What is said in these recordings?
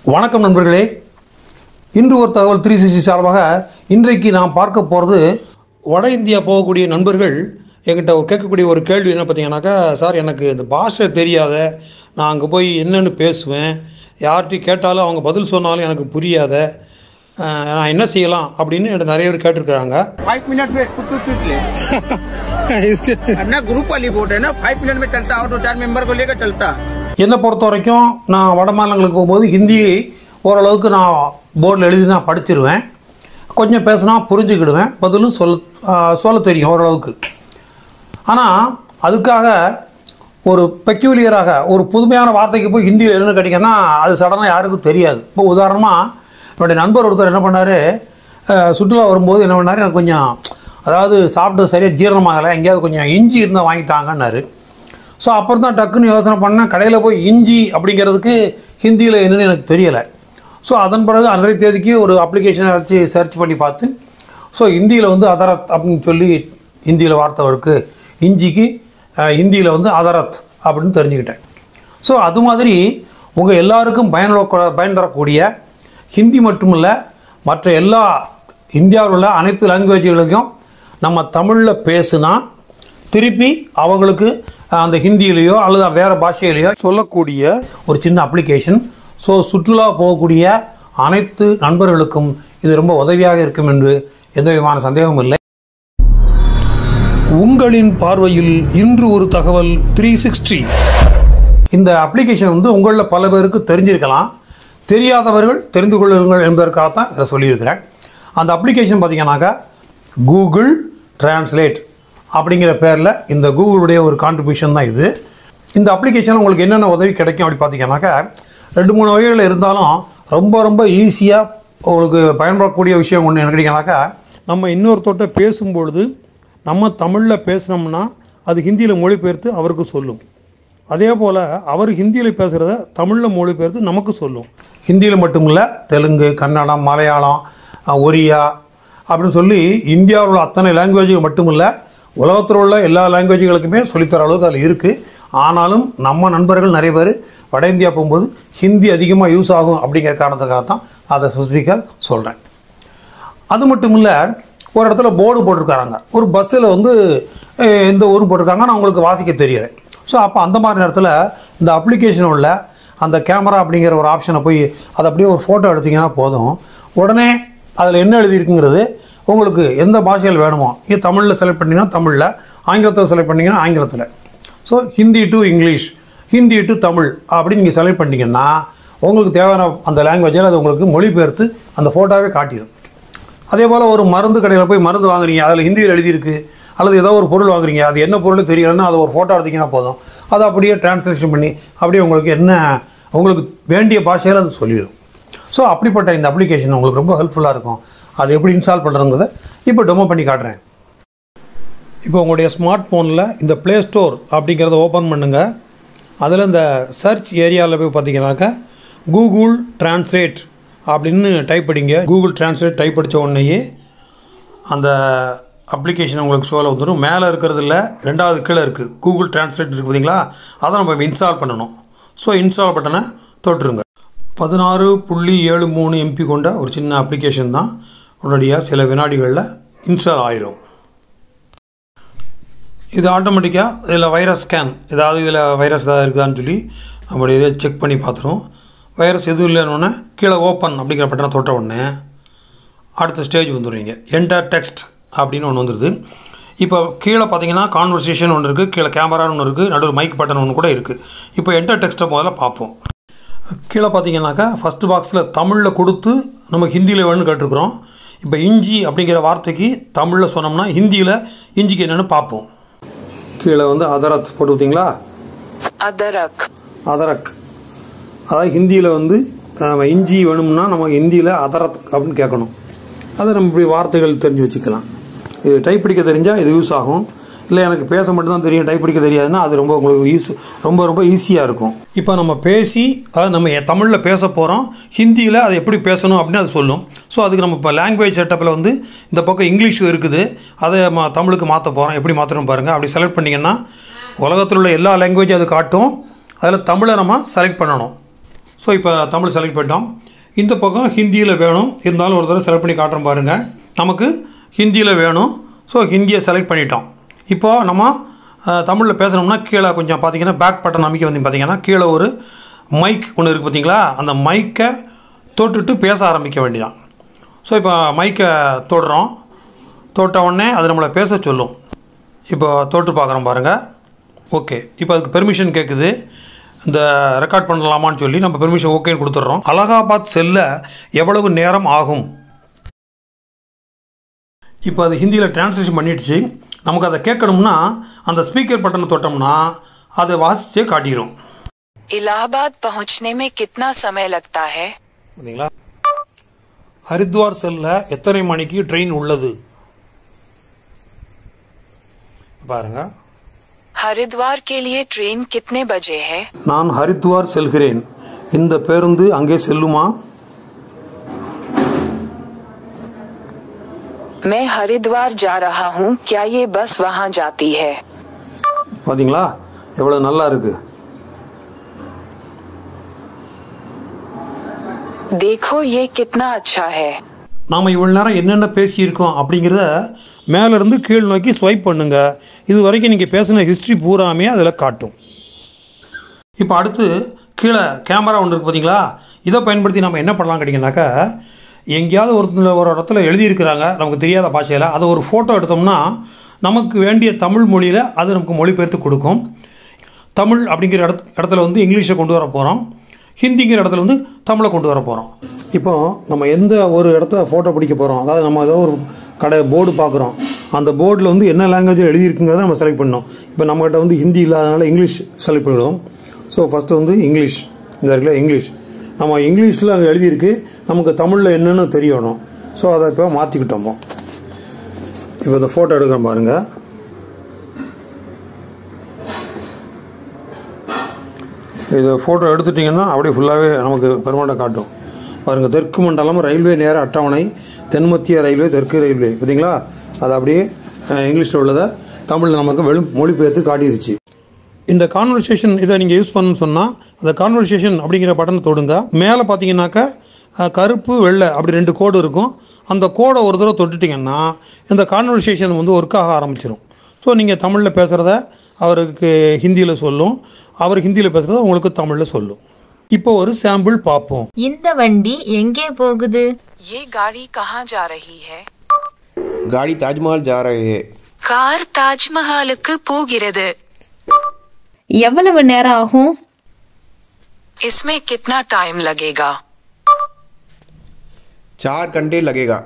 வணக்கம் நண்பர்களே. இன்று ஒரு தகவல் 360 சார்பாக இன்றைக்கு நாம் பார்க்க போகிறது, வட இந்தியா போகக்கூடிய நண்பர்கள் என்கிட்ட கேட்கக்கூடிய ஒரு கேள்வி என்ன பார்த்தீங்கன்னாக்கா, சார் எனக்கு இந்த பாஷை தெரியாத, நான் அங்கே போய் என்னென்னு பேசுவேன், யார்கிட்டையும் கேட்டாலும் அவங்க பதில் சொன்னாலும் எனக்கு புரியாத, நான் என்ன செய்யலாம் அப்படின்னு என்கிட்ட நிறைய பேர் கேட்டிருக்கிறாங்க. 5 मिनट में कुछ सीट ले ग्रुप वाली बोट है ना, 5 मिनट में चलता और 2-4 मेंबर को लेकर चलता. என்னை பொறுத்த வரைக்கும் நான் வட மாநிலங்களுக்கு போகும்போது ஹிந்தி ஓரளவுக்கு நான் போர்டில் எழுதி நான் படிச்சிருவேன். கொஞ்சம் பேசினா புரிஞ்சுக்கிடுவேன், பதிலும் சொல்ல தெரியும் ஓரளவுக்கு. ஆனால் அதுக்காக ஒரு பெக்யூலியராக ஒரு புதுமையான வார்த்தைக்கு போய் ஹிந்தியில் என்னென்னு கேட்டிங்கன்னா அது சடனாக யாருக்கும் தெரியாது. இப்போ உதாரணமாக என்னுடைய நண்பர் ஒருத்தர் என்ன பண்ணார், சுற்றுலா வரும்போது என்ன பண்ணார், எனக்கு கொஞ்சம் அதாவது சாப்பிட்டு சரியாக ஜீரணமாகலை, எங்கேயாவது கொஞ்சம் இஞ்சி இருந்தால் வாங்கித்தாங்கன்னாரு. ஸோ அப்புறம் தான் டக்குன்னு யோசனை பண்ணேன், கடையில் போய் இஞ்சி அப்படிங்கிறதுக்கு ஹிந்தியில் என்னென்னு எனக்கு தெரியலை. ஸோ அதன் பிறகு அன்றைய தேதிக்கு ஒரு அப்ளிகேஷனை வச்சு சர்ச் பண்ணி பார்த்து, ஸோ ஹிந்தியில் வந்து அதரத் அப்படின்னு சொல்லி ஹிந்தியில் வார்த்தை இருக்குது, இஞ்சிக்கு ஹிந்தியில் வந்து அதரத் அப்படின்னு தெரிஞ்சுக்கிட்டேன். ஸோ அது மாதிரி உங்கள் எல்லாருக்கும் பயன் தரக்கூடிய ஹிந்தி மட்டுமில்லை, மற்ற எல்லா இந்தியாவில் உள்ள அனைத்து லாங்குவேஜ்களுக்கும் நம்ம தமிழில் பேசுனா திருப்பி அவங்களுக்கு அந்த ஹிந்தியிலையோ அல்லது வேறு பாஷையிலையோ சொல்லக்கூடிய ஒரு சின்ன அப்ளிகேஷன். ஸோ சுற்றுலா போகக்கூடிய அனைத்து நண்பர்களுக்கும் இது ரொம்ப உதவியாக இருக்கும் என்று எந்த விதமான சந்தேகமும் இல்லை. உங்களின் பார்வையில் இன்று ஒரு தகவல் 360. இந்த அப்ளிகேஷன் வந்து உங்களில் பல பேருக்கு தெரிஞ்சிருக்கலாம், தெரியாதவர்கள் தெரிந்து கொள்ளுங்கள் என்பதற்காகத்தான் இதை சொல்லியிருக்கிறேன். அந்த அப்ளிகேஷன் பார்த்திங்கனாக்கா கூகுள் டிரான்ஸ்லேட் அப்படிங்கிற பேரில் இந்த கூகுளுடைய ஒரு கான்ட்ரிபியூஷன் தான் இது. இந்த அப்ளிகேஷன் உங்களுக்கு என்னென்ன உதவி கிடைக்கும் அப்படி பார்த்திங்கனாக்கா 2-3 வகைகளில் இருந்தாலும் ரொம்ப ஈஸியாக உங்களுக்கு பயன்படக்கூடிய விஷயம் ஒன்று என்ன கேட்டிங்கனாக்கா, நம்ம இன்னொருத்தோட்ட பேசும்பொழுது நம்ம தமிழில் பேசினோம்னா அது ஹிந்தியில் மொழிபெயர்த்து அவருக்கு சொல்லும். அதே போல் அவர் ஹிந்தியில் பேசுகிறத தமிழில் மொழிபெயர்த்து நமக்கு சொல்லும். ஹிந்தியில் மட்டும் இல்லை, தெலுங்கு, கன்னடம், மலையாளம், ஒரியா அப்படின்னு சொல்லி இந்தியாவில் உள்ள அத்தனை லாங்குவேஜுகள் மட்டும் இல்லை, உலகத்தில் உள்ள எல்லா லாங்குவேஜுகளுக்குமே சொல்லித்தர அளவுக்கு அதில் இருக்குது. ஆனாலும் நம்ம நண்பர்கள் நிறைய பேர் வட இந்தியா போகும்போது ஹிந்தி அதிகமாக யூஸ் ஆகும் அப்படிங்கிற காரணத்துக்காக தான் அதை ஸ்பெசிஃபிக்காக சொல்கிறேன். அது மட்டும் இல்லை, ஒரு இடத்துல போர்டு போட்டிருக்காங்க, ஒரு பஸ்ஸில் வந்து எந்த ஊர் போட்டிருக்காங்க, நான் உங்களுக்கு வாசிக்க தெரியலை. ஸோ அப்போ அந்த மாதிரி நேரத்தில் இந்த அப்ளிகேஷன் உள்ள அந்த கேமரா அப்படிங்கிற ஒரு ஆப்ஷனை போய் அதை அப்படியே ஒரு ஃபோட்டோ எடுத்திங்கன்னா போதும், உடனே அதில் என்ன எழுதியிருக்குங்கிறது உங்களுக்கு எந்த பாஷையில் வேணுமோ, இது தமிழில் செலக்ட் பண்ணிங்கன்னா தமிழில், ஆங்கிலத்தில் செலக்ட் பண்ணிங்கன்னா ஆங்கிலத்தில், so Hindi to English, Hindi to Tamil அப்படின்னு நீங்கள் செலக்ட் பண்ணிங்கன்னா உங்களுக்கு தேவையான அந்த லாங்குவேஜில் அது உங்களுக்கு மொழிபெயர்த்து அந்த ஃபோட்டோவே காட்டிடும். அதே போல் ஒரு மருந்து கடையில் போய் மருந்து வாங்குறீங்க, அதில் ஹிந்தியில் எழுதியிருக்கு, அல்லது ஏதோ ஒரு பொருள் வாங்குறீங்க, அது என்ன பொருள் தெரியலன்னா அதை ஒரு ஃபோட்டோ எடுத்திங்கன்னா போதும், அதை அப்படியே டிரான்ஸ்லேஷன் பண்ணி அப்படியே உங்களுக்கு என்ன உங்களுக்கு வேண்டிய பாஷையில் அது சொல்லிடும். ஸோ அப்படிப்பட்ட இந்த அப்ளிகேஷன் உங்களுக்கு ரொம்ப ஹெல்ப்ஃபுல்லாக இருக்கும். அது எப்படி இன்ஸ்டால் பண்ணுறதுங்கிறத இப்போ டெமோ பண்ணி காட்டுறேன். இப்போ உங்களுடைய ஸ்மார்ட் ஃபோனில் இந்த ப்ளே ஸ்டோர் அப்படிங்கிறத ஓப்பன் பண்ணுங்கள். அதில் இந்த சர்ச் ஏரியாவில் போய் பார்த்தீங்கன்னாக்கா கூகுள் டிரான்ஸ்லேட் அப்படின்னு டைப் படிங்க. கூகுள் டிரான்ஸ்லேட் டைப் படித்த உடனேயே அந்த அப்ளிகேஷன் உங்களுக்கு ஷோவில் வந்துடும். மேலே இருக்கிறது இல்லை, 2வது கீழே இருக்குது கூகுள் டிரான்ஸ்லேட் இருக்குது பார்த்தீங்களா, அதை நம்ம இன்ஸ்டால் பண்ணணும். ஸோ இன்ஸ்டால் பட்டனை தொட்டுருங்க. 16.73 MB கொண்ட ஒரு சின்ன அப்ளிகேஷன் தான், உடனடியாக சில வினாடிகளில் இன்ஸ்டால் ஆயிரும். இது ஆட்டோமேட்டிக்காக இதில் வைரஸ் ஸ்கேன், ஏதாவது இதில் வைரஸ் ஏதாவது இருக்குதான்னு சொல்லி நம்மளுடைய இதை செக் பண்ணி பார்த்துரும். வைரஸ் எதுவும் இல்லைன்னு கீழே ஓப்பன் அப்படிங்கிற பட்டனை தொட்ட உடனே அடுத்த ஸ்டேஜ் வந்துடுவீங்க. என்டர் டெக்ஸ்ட் அப்படின்னு ஒன்று வந்துடுது. இப்போ கீழே பார்த்தீங்கன்னா கான்வர்சேஷன் ஒன்று இருக்குது, கீழே கேமரான்னு ஒன்று இருக்குது, நடுவில் மைக் பட்டன் ஒன்று கூட இருக்குது. இப்போ என்டர் டெக்ஸ்ட்டை முதல்ல பார்ப்போம். கீழே பார்த்தீங்கன்னாக்கா ஃபஸ்ட்டு பாக்ஸில் தமிழில் கொடுத்து நம்ம ஹிந்தியில் வேணும்னு கேட்டிருக்கிறோம். இப்போ இஞ்சி அப்படிங்கிற வார்த்தைக்கு தமிழில் சொன்னோம்னா ஹிந்தியில் இஞ்சிக்கு என்னென்னு பார்ப்போம். கீழே வந்து அதரத் போட்டு பார்த்தீங்களா, அதரக், அதாவது ஹிந்தியில் வந்து நம்ம இஞ்சி வேணும்னா நம்ம ஹிந்தியில் அதரத் அப்படின்னு கேட்கணும். அதை நம்ம இப்படி வார்த்தைகள் தெரிஞ்சு வச்சுக்கலாம். இது டைப் படிக்க தெரிஞ்சால் இது யூஸ் ஆகும். இல்லை எனக்கு பேச மட்டும்தான் தெரியும், டைப் படிக்க தெரியாதுன்னா அது ரொம்ப உங்களுக்கு ரொம்ப ஈஸியாக இருக்கும். இப்போ நம்ம பேசி அதாவது நம்ம தமிழில் பேச போகிறோம், ஹிந்தியில் அதை எப்படி பேசணும் அப்படின்னு அது சொல்லும். ஸோ அதுக்கு நம்ம இப்போ லாங்குவேஜ் செட்டப்பில் வந்து இந்த பக்கம் இங்கிலீஷ் இருக்குது, அதை தமிழுக்கு மாற்ற போகிறோம். எப்படி மாற்றணும் பாருங்கள். அப்படி செலக்ட் பண்ணிங்கன்னா உலகத்தில் உள்ள எல்லா லாங்குவேஜும் அது காட்டும். அதில் தமிழை நம்ம செலக்ட் பண்ணணும். ஸோ இப்போ தமிழ் செலக்ட் பண்ணிட்டோம். இந்த பக்கம் ஹிந்தியில் வேணும், இருந்தாலும் ஒரு தடவை செலக்ட் பண்ணி காட்டுறோம் பாருங்கள். நமக்கு ஹிந்தியில் வேணும். ஸோ ஹிந்தியை செலக்ட் பண்ணிட்டோம். இப்போது நம்ம தமிழில் பேசணும்னா கீழே கொஞ்சம் பார்த்திங்கன்னா பேக் பட்டன் அமைக்க வந்து பார்த்திங்கன்னா கீழே ஒரு மைக் ஒன்று இருக்குது பார்த்தீங்களா, அந்த மைக்கை தொட்டுட்டு பேச ஆரம்பிக்க வேண்டியதான். ஸோ இப்போ மைக்கை தொடுறோம். தொட்ட உடனே அது நம்மளை பேச சொல்லும். இப்போ தொட்டு பார்க்குறோம் பாருங்கள். ஓகே, இப்போ அதுக்கு பெர்மிஷன் கேட்குது. இந்த ரெக்கார்ட் பண்ணலாமான்னு சொல்லி நம்ம பெர்மிஷன் ஓகேன்னு கொடுத்துட்றோம். அலகாபாத் செல்ல எவ்வளவு நேரம் ஆகும்? இப்போ அது ஹிந்தியில் டிரான்ஸ்லேஷன் பண்ணிடுச்சு. நமக்கு அதை கேட்கணும்னா அந்த ஸ்பீக்கர் பட்டனை தொட்டோம்னா அதை வாசிச்சே காட்டிடும். இலாஹாபாத் पहुंचने में कितना समय लगता है? பார்த்தீங்களா? ஹரித்வார் செல்ல எத்தனை மணிக்கு ட்ரெயின் உள்ளது பாருங்க. हरिद्वार के लिए ट्रेन कितने बजे है? நான் ஹரித்வார் செல்கிறேன். இந்த பேருந்து அங்கே செல்லுமா? मैं हरिद्वार जा रहा हूँ, क्या ये बस वहाँ जाती है? பாத்தீங்களா எவ்வளவு நல்லா இருக்கு. देखो ये कितना अच्छा है. நாம் இவ்வளோ நேரம் என்னென்ன பேசியிருக்கோம் அப்படிங்கிறத மேலேருந்து கீழ் நோக்கி ஸ்வைப் பண்ணுங்கள். இது வரைக்கும் நீங்கள் பேசின ஹிஸ்ட்ரி பூராமே அதில் காட்டும். இப்போ அடுத்து கீழே கேமரா ஒன்று இருக்குது பார்த்தீங்களா, இதை பயன்படுத்தி நம்ம என்ன பண்ணலாம் கேட்டிங்கனாக்கா, எங்கேயாவது ஒரு இடத்துல எழுதியிருக்கிறாங்க நமக்கு தெரியாத பாஷையில், அதை ஒரு ஃபோட்டோ எடுத்தோம்னா நமக்கு வேண்டிய தமிழ் மொழியில் அது நமக்கு மொழிபெயர்த்து கொடுக்கும். தமிழ் அப்படிங்கிற இடத்துல வந்து இங்கிலீஷை கொண்டு வர போகிறோம், ஹிந்திங்கிற இடத்துல வந்து தமிழை கொண்டு வர போகிறோம். இப்போ நம்ம எந்த ஒரு இடத்த ஃபோட்டோ பிடிக்க போகிறோம், அதாவது நம்ம ஏதோ ஒரு கடை போர்டு பார்க்குறோம், அந்த போர்டில் வந்து என்ன லாங்குவேஜில் எழுதியிருக்குங்கிறத நம்ம செலக்ட் பண்ணோம். இப்போ நம்மகிட்ட வந்து ஹிந்தி இல்லாதனால இங்கிலீஷ் செலக்ட் பண்ணிவிடுவோம். ஸோ ஃபஸ்ட்டு வந்து இங்கிலீஷ், இந்த இடத்துல இங்கிலீஷ் நம்ம இங்கிலீஷில் அங்கே எழுதியிருக்கு, நமக்கு தமிழில் என்னென்னு தெரியணும். ஸோ அதை இப்போ மாற்றிக்கிட்டோமோ. இப்போ இந்த ஃபோட்டோ எடுக்கிறோம் பாருங்கள். இதை ஃபோட்டோ எடுத்துட்டிங்கன்னா அப்படியே ஃபுல்லாகவே நமக்கு பெருமாட்டம் காட்டும் பாருங்கள். தெற்கு மண்டலம் ரயில்வே நேர அட்டவணை, தென்மத்திய ரயில்வே, தெற்கு ரயில்வே, பார்த்தீங்களா? அது அப்படியே இங்கிலீஷில் உள்ளதை தமிழில் நமக்கு மொழிபெயர்த்து காட்டிடுச்சு. இந்த கான்வர்சேஷன் இதை நீங்கள் யூஸ் பண்ணணும்னு சொன்னால் அந்த கான்வர்சேஷன் அப்படிங்கிற பட்டனை தொடுங்க. மேலே பார்த்தீங்கன்னாக்கா கருப்பு வெள்ளை அப்படி 2 கோடு இருக்கும். அந்த கோடை ஒரு தடவை தொட்டுட்டிங்கன்னா இந்த கான்வர்சேஷன் வந்து ஒர்க் ஆக ஆரம்பிச்சிடும். ஸோ நீங்கள் தமிழில் பேசுகிறத அவருக்கு ஹிந்தியில் சொல்லும், அவர் ஹிந்தியில் பேசுகிறத உங்களுக்கு தமிழில் சொல்லும். இப்போ ஒரு சாம்பிள் பார்ப்போம். இந்த வண்டி எங்கே போகுது? ये गाड़ी कहाँ जा रही है? गाड़ी ताजमहल जा रहे है. கார் தாஜ்மஹாலுக்கு போகிறது. எவ்வளவு நேரம் ஆகும்? इसमें कितना टाइम लगेगा? 4 घंटे लगेगा.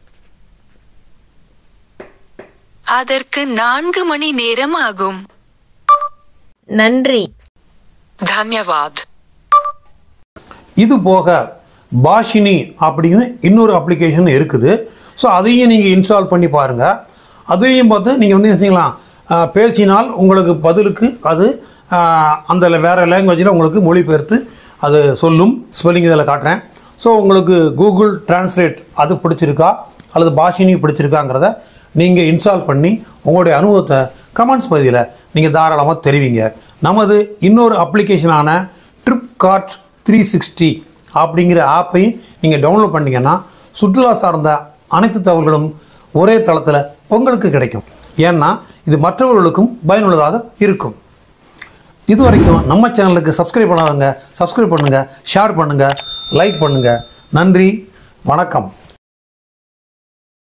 அதற்கு 4 மணி நேரம் ஆகும். நன்றி. धन्यवाद. இது போக பாஷினி அப்படின்னு இன்னொரு அப்ளிகேஷன் இருக்குது. ஸோ அதையும் நீங்கள் இன்ஸ்டால் பண்ணி பாருங்கள். அதையும் பார்த்து நீங்கள் வந்து வச்சிக்கலாம், பேசினால் உங்களுக்கு பதிலுக்கு அது அந்த வேறு லாங்குவேஜில் உங்களுக்கு மொழிபெயர்த்து அது சொல்லும். ஸ்பெல்லிங் இதில் காட்டுறேன். ஸோ உங்களுக்கு கூகுள் டிரான்ஸ்லேட் அது பிடிச்சிருக்கா அல்லது பாஷினி பிடிச்சிருக்காங்கிறத நீங்கள் இன்ஸ்டால் பண்ணி உங்களுடைய அனுபவத்தை கமெண்ட்ஸ் பகுதியில் நீங்கள் தாராளமாக தெரிவிங்க. நமது இன்னொரு அப்ளிகேஷனான ட்ரிப்கார்ட் 360 அப்படிங்கிற ஆப்பையும் நீங்கள் டவுன்லோட் பண்ணிங்கன்னா சுற்றுலா சார்ந்த அனைத்து தகவல்களும் ஒரே தளத்தில் உங்களுக்கு கிடைக்கும். ஏன்னா இது மற்றவர்களுக்கும் பயனுள்ளதாக இருக்கும். இது வரைக்கும் நம்ம சேனலுக்கு சப்ஸ்கிரைப் பண்ணாதவங்க சப்ஸ்கிரைப் பண்ணுங்கள், ஷேர் பண்ணுங்கள், லைக் பண்ணுங்கள். நன்றி, வணக்கம்.